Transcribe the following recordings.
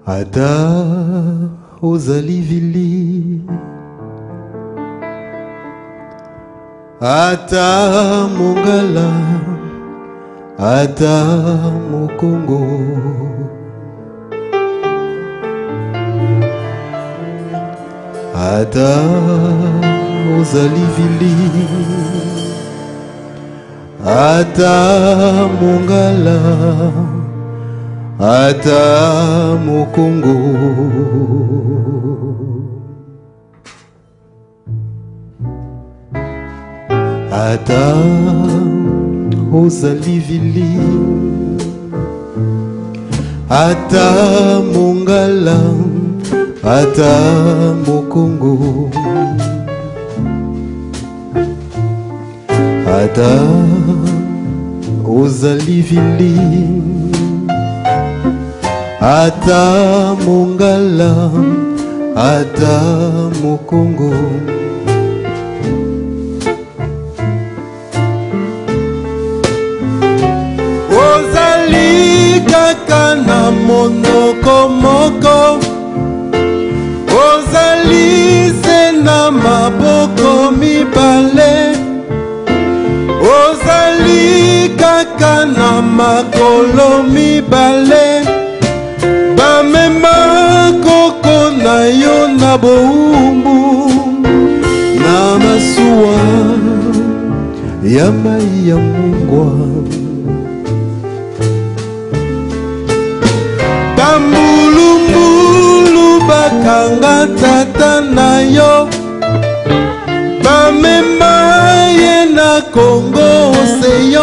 ata ozali vili, ata mongala, ata mokongo, ata ozali vili, ata mongala, ata mokongo, ata ozali vili, ata mongala, ata mokongo, ata ozali vili, ata mongala, ata mokongo, ozali kaka na monoko moko, ozali se na maboko mibale, ozali kaka na makolo mibale, bamema koko na yo na boumbu, na masuwa ya mai ya mungwa, bambulumbulu bakanga tata na yo, bamema ye na Kongo Oseyo,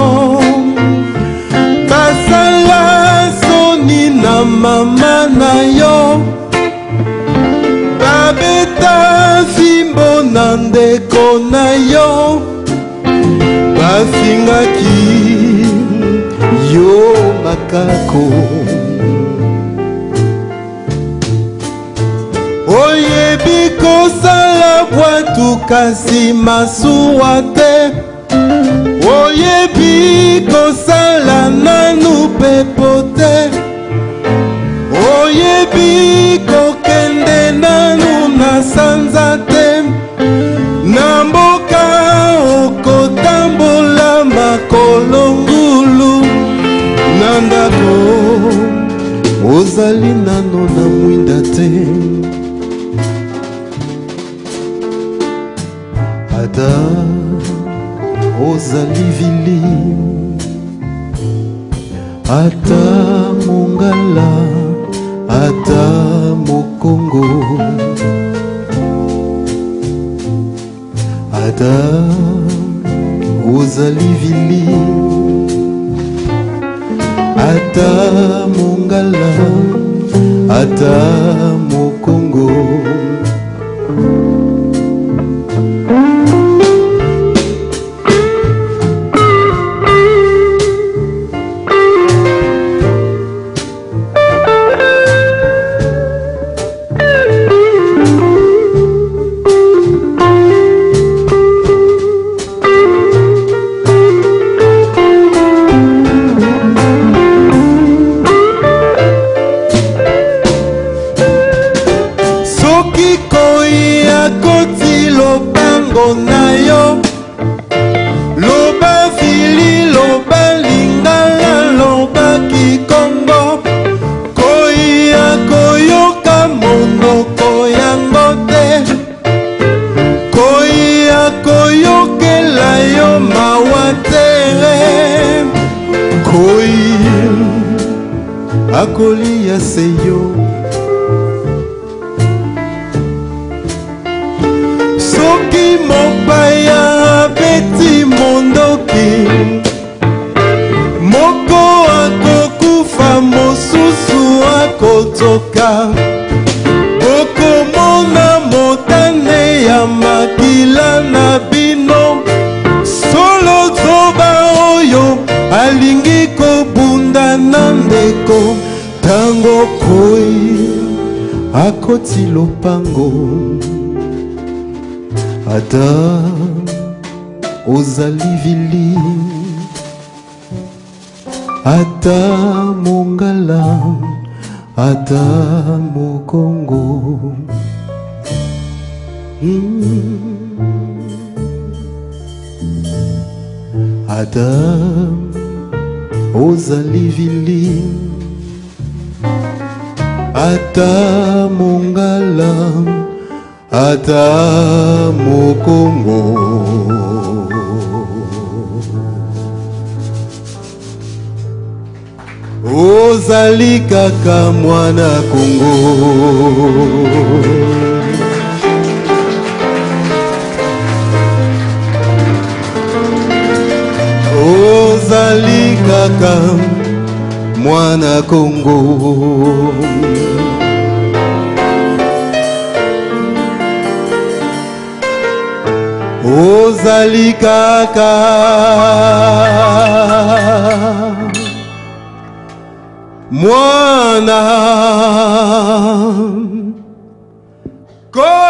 basala soni na mama na yo, babeta fimbo na ndeko na yo, bafingaki yo makako, oyebi kosala bwatu kasi masuwa te, oyebi kosala nanu pepo te, oyebi kokende nanu na sanza te, na mboka okotambola makolo ngulu, na ndako ozali nano na mwinda te, ata ozali vili, ata mongala, ata mokongo, ata ozali vili, ata mongala, ata mokongo, na yo, loba vili, loba lingala, loba kikongo, koya koyoka monoko yango te, koya koyokela yo mawa tere, koyi akolia se yo, soki mopaya abeti mondoki, moko akokufa mosusu akotoka, bokomona motane ya makila na bino, solo zoba oyo alingi kobunda na ndeko, tango koyi akoti lopango, ata ozali vili, ata mongala, ata mokongo. Adam ozali vili, ata mongala, ata mokongo. Ozali kaka mwana Kongo. Ozali kaka mwana Kongo. Ozali kaka mwana Kongo.